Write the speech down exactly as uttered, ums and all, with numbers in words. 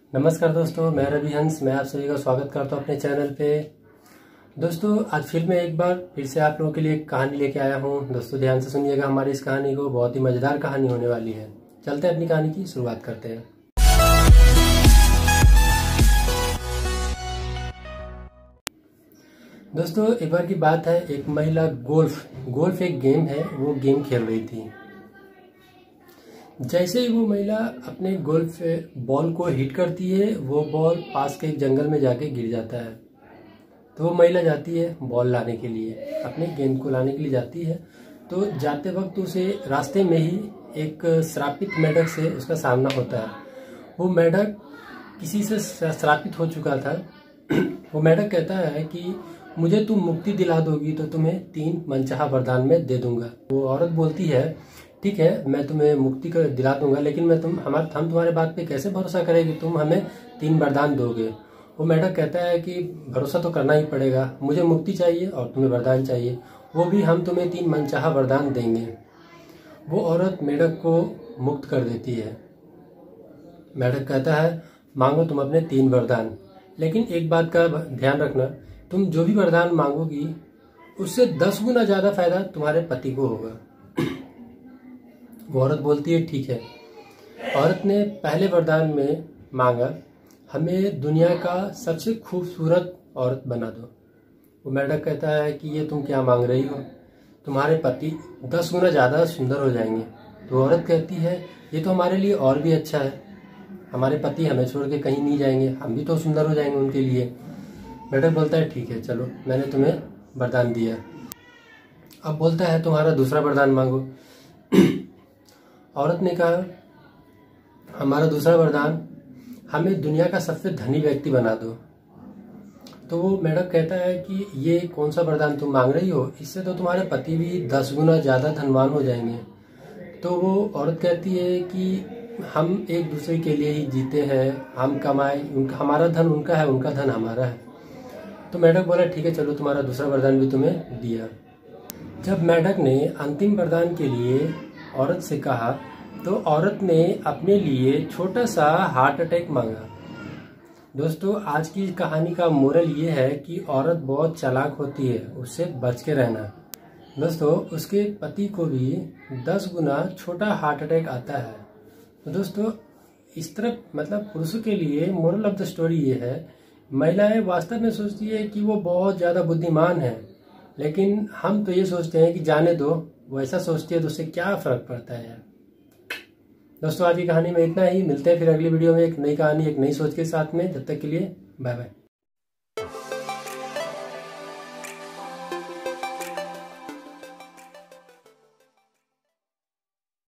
नमस्कार दोस्तों, मैं रवि हंस। मैं आप सभी का स्वागत करता हूं अपने चैनल पे। दोस्तों, आज फिर मैं एक बार फिर से आप लोगों के लिए एक कहानी लेके आया हूं। दोस्तों, ध्यान से सुनिएगा हमारी इस कहानी को। बहुत ही मजेदार कहानी होने वाली है। चलते हैं अपनी कहानी की शुरुआत करते हैं। दोस्तों, एक बार की बात है, एक महिला गोल्फ गोल्फ एक गेम है, वो गेम खेल रही थी। जैसे ही वो महिला अपने गोल्फ बॉल को हिट करती है, वो बॉल पास के एक जंगल में जाके गिर जाता है। तो वो महिला जाती है बॉल लाने के लिए, अपने गेंद को लाने के लिए जाती है। तो जाते वक्त उसे रास्ते में ही एक श्रापित मेढक से उसका सामना होता है। वो मेढक किसी से श्रापित हो चुका था। वो मेढक कहता है कि मुझे तुम मुक्ति दिला दोगी तो तुम्हें तीन मनचाहा वरदान में दे दूंगा। वो औरत बोलती है, ठीक है, मैं तुम्हें मुक्ति कर दिला दूंगा, लेकिन मैं तुम हमारे हम तुम्हारे बात पे कैसे भरोसा करें कि तुम हमें तीन वरदान दोगे। वो मेढक कहता है कि भरोसा तो करना ही पड़ेगा, मुझे मुक्ति चाहिए और तुम्हें वरदान चाहिए, वो भी हम तुम्हें तीन मनचाहा वरदान देंगे। वो औरत मेढक को मुक्त कर देती है। मेढक कहता है, मांगो तुम अपने तीन वरदान, लेकिन एक बात का ध्यान रखना, तुम जो भी वरदान मांगोगी उससे दस गुना ज्यादा फायदा तुम्हारे पति को होगा। वो औरत बोलती है, ठीक है। औरत ने पहले वरदान में मांगा, हमें दुनिया का सबसे खूबसूरत औरत बना दो। वो मेढक कहता है कि ये तुम क्या मांग रही हो, तुम्हारे पति दस गुना ज्यादा सुंदर हो जाएंगे। तो औरत कहती है, ये तो हमारे लिए और भी अच्छा है, हमारे पति हमें छोड़ के कहीं नहीं जाएंगे, हम भी तो सुंदर हो जाएंगे उनके लिए। मेढक बोलता है, ठीक है, चलो मैंने तुम्हें वरदान दिया। अब बोलता है, तुम्हारा दूसरा वरदान मांगो। औरत ने कहा, हमारा दूसरा वरदान, हमें दुनिया का सबसे धनी व्यक्ति बना दो। तो वो मेढक कहता है कि ये कौन सा वरदान तुम मांग रही हो, इससे तो तुम्हारे पति भी दस गुना ज्यादा धनवान हो जाएंगे। तो वो औरत कहती है कि हम एक दूसरे के लिए ही जीते हैं, हम कमाए, उनका हमारा धन उनका है, उनका धन हमारा है। तो मेढक बोला, ठीक है, चलो तुम्हारा दूसरा वरदान भी तुम्हें दिया। जब मेढक ने अंतिम वरदान के लिए औरत से कहा, तो औरत ने अपने लिए छोटा सा हार्ट अटैक मांगा। दोस्तों, आज की कहानी का मोरल ये है कि औरत बहुत चालाक होती है, उससे बच के रहना। दोस्तों, उसके पति को भी दस गुना छोटा हार्ट अटैक आता है। तो दोस्तों, इस तरफ मतलब पुरुषों के लिए मोरल ऑफ द स्टोरी ये है, महिलाएं वास्तव में सोचती है कि वो बहुत ज्यादा बुद्धिमान है, लेकिन हम तो ये सोचते हैं कि जाने दो, वो ऐसा सोचती है तो उससे क्या फर्क पड़ता है यार। दोस्तों, आज की कहानी में इतना ही। मिलते हैं फिर अगली वीडियो में एक नई कहानी, एक नई सोच के साथ में। जब तक के लिए बाय बाय।